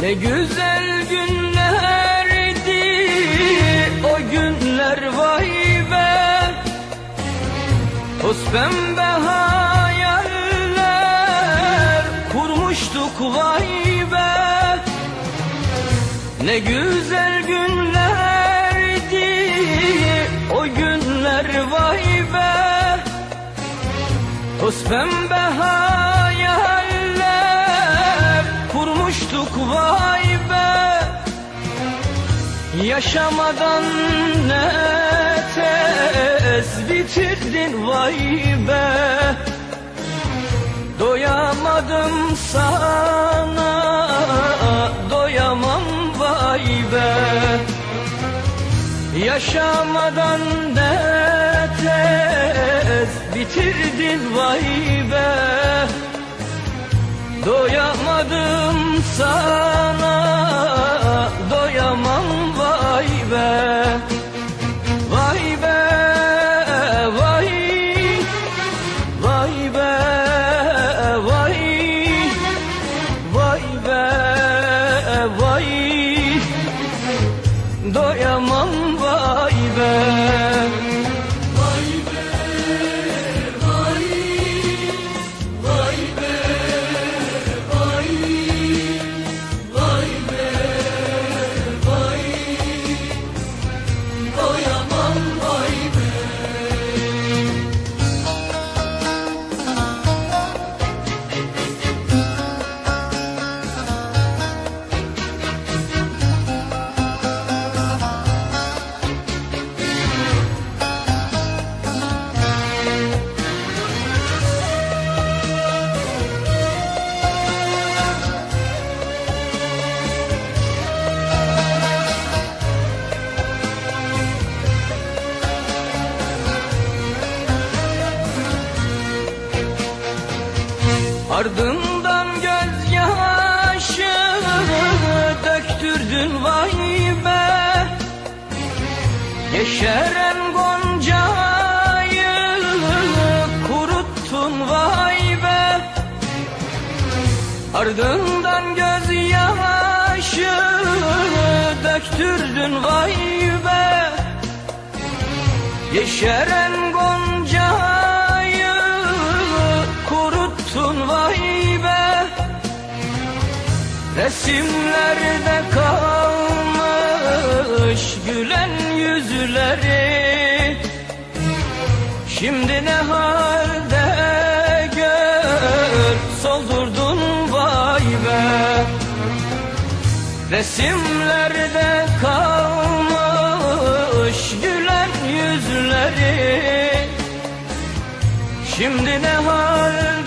Ne güzel günlerdi o günler, vay be. Toz pembe hayaller kurmuştuk, vay be. Ne güzel günlerdi o günler, vay be. Toz pembe hayaller kurmuştuk, vay be. Yaşamadan ne tez bitirdin, vay be. Doyamadım sana, doyamam, vay be. Yaşamadan ne tez bitirdin, vay be. Doyamadım sana, doyamam, vay be. Vay be, vay, vay be, vay, vay be, vay. Doyamam, vay be. Ardından gözyaşı döktürdün, vay be. Yeşeren goncayı kuruttun, vay be. Ardından gözyaşı döktürdün, vay be. Yeşeren goncayı kuruttun, vay be. Resimlerde kalmış gülen yüzleri, şimdi ne halde gör soldurdun, vay be. Resimlerde kalmış gülen yüzleri, şimdi ne halde